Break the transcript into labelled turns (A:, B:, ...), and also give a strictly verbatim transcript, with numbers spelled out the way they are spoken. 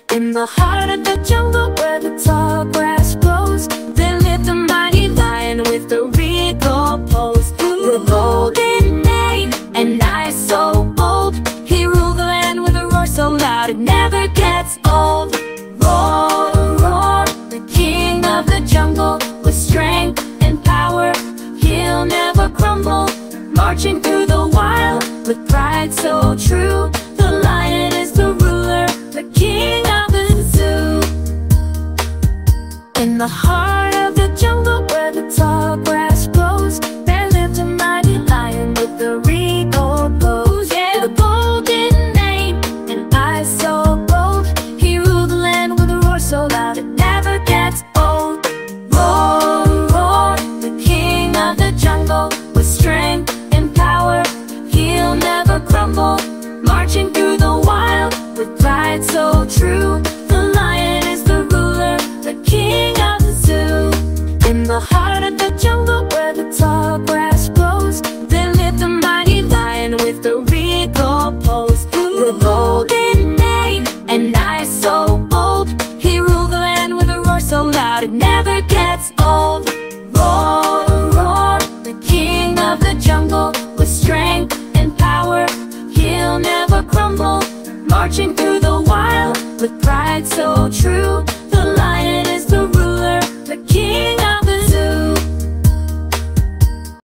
A: In the heart of the jungle where the tall grass grows, there lived a mighty lion with a regal pose. The golden mane and eyes so bold, he ruled the land with a roar so loud it never gets old. Roar, roar, the king of the jungle, with strength and power, he'll never crumble. Marching through the wild with pride so true, the lion is the ruler, the king of the zoo. In the heart of the jungle where the tall grass grows, there lived a mighty lion with a regal pose. Yeah, the golden mane and eyes so bold, he ruled the land with a roar so loud it never gets old. Roar, roar, the king of the jungle, with strength and power, he'll never crumble. Marching through the wild with pride so true, the lion is the ruler, the king of the zoo. In the heart of the jungle where the tall grass grows, there lived a mighty lion with a regal pose. The golden mane and eyes so bold, he ruled the land with a roar so loud it never gets old. Roar, roar, the king of the jungle, with strength and power, he'll never crumble. Marching through the wild with pride so true,